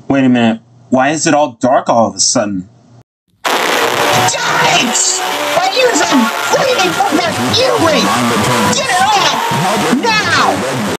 Wait a minute. Why is it all dark all of a sudden? Yikes! My ears are bleeding from that earring! Get it off! Now!